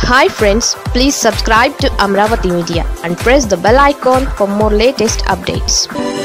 Hi friends, please subscribe to Amravati Media and press the bell icon for more latest updates.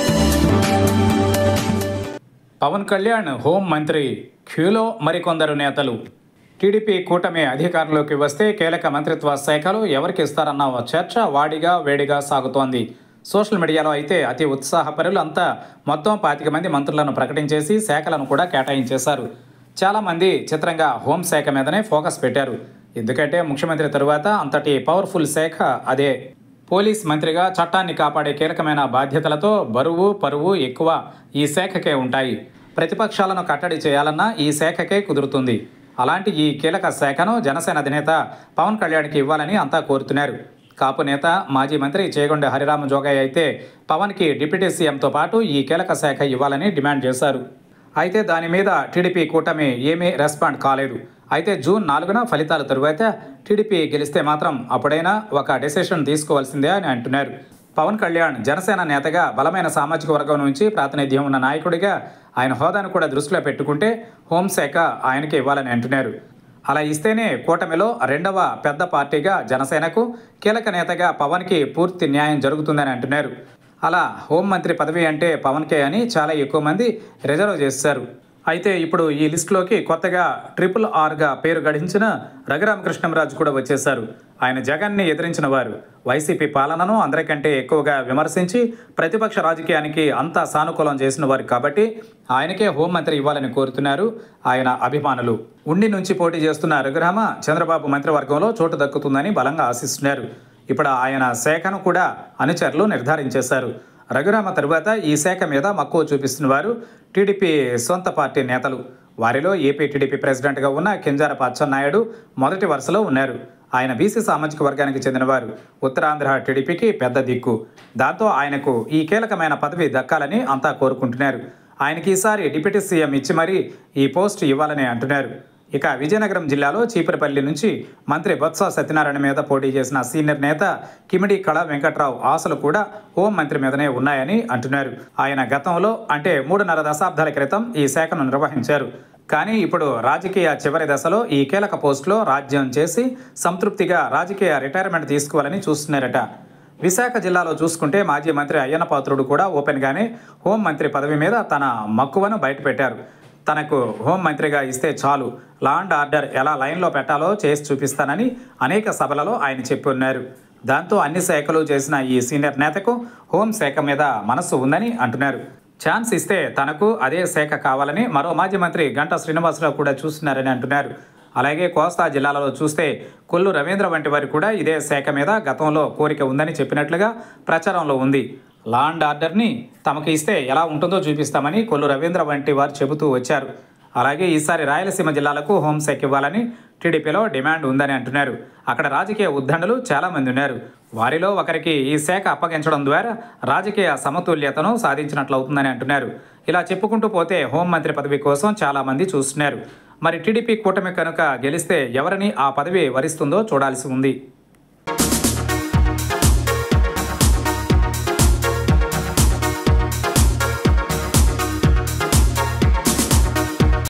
Pawan Kalyan home మంత్రి క్యూలో మరికొందరు నేతలు. TDP కూటమి అధికారంలోకి వస్తే కీలక మంత్రిత్వ శాఖలు ఎవరికి ఇస్తారన్న చర్చ వాడిగా వేడిగా సాగుతోంది. సోషల్ మీడియాలో అయితే అతి ఉత్సాహపరులు అంతా మొత్తం 25 మంది మంత్రులను ప్రకటించేసి శాఖలను కూడా కేటాయించేశారు. చాలామంది చిత్రంగా హోంశాఖ మీదనే ఫోకస్ పెట్టారు. ఎందుకంటే ముఖ్యమంత్రి తరువాత అంతటి పవర్ఫుల్ శాఖ అదే. పోలీస్ మంత్రిగా చట్టాన్ని కాపాడే కీలకమైన బాధ్యతలతో బరువు పరువు ఎక్కువ ఈ శాఖకే ఉంటాయి. ప్రతిపక్షాలను కట్టడి చేయాలన్నా ఈ శాఖకే కుదురుతుంది. అలాంటి ఈ కీలక శాఖను జనసేన అధినేత పవన్ కళ్యాణ్కి ఇవ్వాలని అంతా కోరుతున్నారు. కాపు నేత మాజీ మంత్రి చేగొండ హరిరామ జోగయ్య అయితే పవన్కి డిప్యూటీ సీఎంతో పాటు ఈ కీలక శాఖ ఇవ్వాలని డిమాండ్ చేశారు. అయితే దాని మీద టీడీపీ కూటమి ఏమీ రెస్పాండ్ కాలేదు. అయితే జూన్ 4న ఫలితాల తరువాత టీడీపీ గెలిస్తే మాత్రం అప్పుడైనా ఒక డెసిషన్ తీసుకోవాల్సిందే అని అంటున్నారు. పవన్ కళ్యాణ్ జనసేన నేతగా బలమైన సామాజిక వర్గం నుంచి ప్రాతినిధ్యం ఉన్న నాయకుడిగా ఆయన హోదాను కూడా దృష్టిలో పెట్టుకుంటే హోంశాఖ ఆయనకి ఇవ్వాలని అంటున్నారు. అలా ఇస్తేనే కూటమిలో రెండవ పెద్ద పార్టీగా జనసేనకు కీలక నేతగా పవన్కి పూర్తి న్యాయం జరుగుతుందని అంటున్నారు. అలా హోంమంత్రి పదవి అంటే పవన్కే అని చాలా ఎక్కువ మంది రిజర్వ్ చేశారు. అయితే ఇప్పుడు ఈ లిస్టులోకి కొత్తగా RRRగా పేరు గడించిన రఘురామకృష్ణంరాజు కూడా వచ్చేశారు. ఆయన జగన్ని ఎదిరించిన వారు. వైసీపీ పాలనను అందరికంటే ఎక్కువగా విమర్శించి ప్రతిపక్ష రాజకీయానికి అంతా సానుకూలం చేసిన వారు కాబట్టి ఆయనకే హోంమంత్రి ఇవ్వాలని కోరుతున్నారు ఆయన అభిమానులు. ఉండి నుంచి పోటీ చేస్తున్న రఘురామ చంద్రబాబు మంత్రివర్గంలో చోటు దక్కుతుందని బలంగా ఆశిస్తున్నారు. ఇప్పుడు ఆయన శాఖను కూడా అనుచరులు నిర్ధారించేశారు. రఘురామ తరువాత ఈ శాఖ మీద మక్కువ చూపిస్తున్న వారు టీడీపీ సొంత పార్టీ నేతలు. వారిలో ఏపీ టీడీపీ ప్రెసిడెంట్గా ఉన్న కింజారపు అచ్చెన్నాయుడు మొదటి వరుసలో ఉన్నారు. ఆయన బీసీ సామాజిక వర్గానికి చెందినవారు. ఉత్తరాంధ్ర టీడీపీకి పెద్ద దిక్కు. దాంతో ఆయనకు ఈ కీలకమైన పదవి దక్కాలని అంతా కోరుకుంటున్నారు. ఆయనకి ఈసారి డిప్యూటీ సీఎం ఇచ్చి మరీ ఈ పోస్ట్ ఇవ్వాలని అంటున్నారు. ఇక విజయనగరం జిల్లాలో చీపురపల్లి నుంచి మంత్రి బొత్స సత్యనారాయణ మీద పోటీ చేసిన సీనియర్ నేత కిమిడి కళా వెంకట్రావు ఆశలు కూడా హోం మంత్రి మీదనే ఉన్నాయని అంటున్నారు. ఆయన గతంలో అంటే 3.5 దశాబ్దాల క్రితం ఈ శాఖను నిర్వహించారు. కానీ ఇప్పుడు రాజకీయ చివరి దశలో ఈ కీలక పోస్టులో రాజ్యం చేసి సంతృప్తిగా రాజకీయ రిటైర్మెంట్ తీసుకోవాలని చూస్తున్నారట. విశాఖ జిల్లాలో చూసుకుంటే మాజీ మంత్రి అయ్యన్న పాత్రుడు కూడా ఓపెన్గానే హోం మంత్రి పదవి మీద తన మక్కువను బయటపెట్టారు. తనకు హోంమంత్రిగా ఇస్తే చాలు, లా అండ్ ఆర్డర్ ఎలా లైన్లో పెట్టాలో చేసి చూపిస్తానని అనేక సభలలో ఆయన చెప్పున్నారు. దాంతో అన్ని శాఖలు చేసిన ఈ సీనియర్ నేతకు హోంశాఖ మీద మనస్సు ఉందని అంటున్నారు. ఛాన్స్ ఇస్తే తనకు అదే శాఖ కావాలని మరో మాజీ మంత్రి గంటా శ్రీనివాసరావు కూడా చూస్తున్నారని అంటున్నారు. అలాగే కోస్తా జిల్లాలలో చూస్తే కొల్లు రవీంద్ర వంటి వారు కూడా ఇదే శాఖ మీద గతంలో కోరిక ఉందని చెప్పినట్లుగా ప్రచారంలో ఉంది. లా అండ్ ఆర్డర్ని తమకు ఇస్తే ఎలా ఉంటుందో చూపిస్తామని కొల్లు రవీంద్ర వంటి వారు చెబుతూ వచ్చారు. అలాగే ఈసారి రాయలసీమ జిల్లాలకు హోంశాఖ ఇవ్వాలని టీడీపీలో డిమాండ్ ఉందని అంటున్నారు. అక్కడ రాజకీయ ఉద్దండులు చాలామంది ఉన్నారు. వారిలో ఒకరికి ఈ శాఖ అప్పగించడం ద్వారా రాజకీయ సమతుల్యతను సాధించినట్లవుతుందని అంటున్నారు. ఇలా చెప్పుకుంటూ పోతే హోంమంత్రి పదవి కోసం చాలామంది చూస్తున్నారు. మరి టీడీపీ కూటమి కనుక గెలిస్తే ఎవరిని ఆ పదవి వరిస్తుందో చూడాల్సి ఉంది.